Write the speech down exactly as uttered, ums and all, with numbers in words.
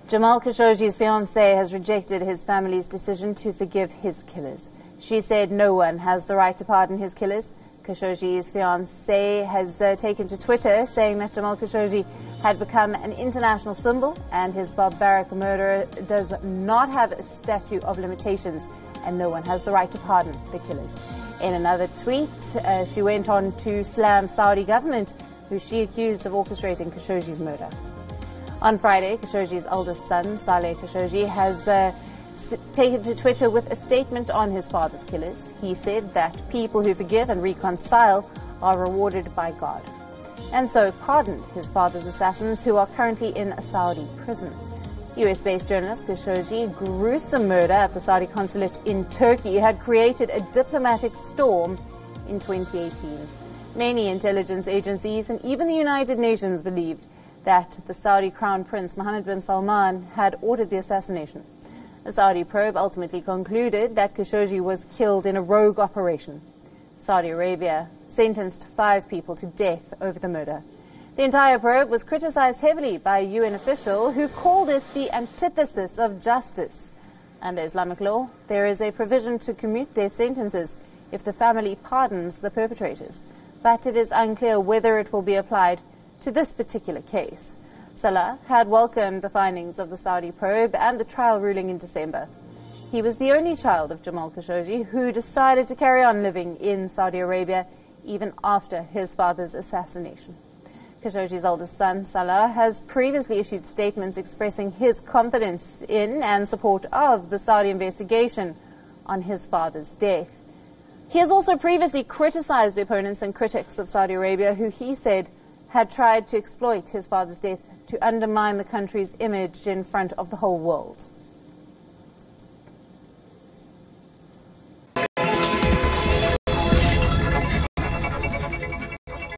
Jamal Khashoggi's fiancée has rejected his family's decision to forgive his killers. She said no one has the right to pardon his killers. Khashoggi's fiancée has uh, taken to Twitter saying that Jamal Khashoggi had become an international symbol and his barbaric murder does not have a statute of limitations and no one has the right to pardon the killers. In another tweet, uh, she went on to slam Saudi government, who she accused of orchestrating Khashoggi's murder. On Friday, Khashoggi's eldest son, Saleh Khashoggi, has uh, taken to Twitter with a statement on his father's killers. He said that people who forgive and reconcile are rewarded by God, and so pardoned his father's assassins who are currently in a Saudi prison. U S-based journalist Khashoggi's gruesome murder at the Saudi consulate in Turkey had created a diplomatic storm in twenty eighteen. Many intelligence agencies and even the United Nations believed that the Saudi Crown Prince Mohammed bin Salman had ordered the assassination. A Saudi probe ultimately concluded that Khashoggi was killed in a rogue operation. Saudi Arabia sentenced five people to death over the murder. The entire probe was criticized heavily by a U N official who called it the antithesis of justice. Under Islamic law, there is a provision to commute death sentences if the family pardons the perpetrators, but it is unclear whether it will be applied to this particular case. Salah had welcomed the findings of the Saudi probe and the trial ruling in December. He was the only child of Jamal Khashoggi who decided to carry on living in Saudi Arabia even after his father's assassination. Khashoggi's eldest son, Salah, has previously issued statements expressing his confidence in and support of the Saudi investigation on his father's death. He has also previously criticized the opponents and critics of Saudi Arabia, who he said had tried to exploit his father's death to undermine the country's image in front of the whole world.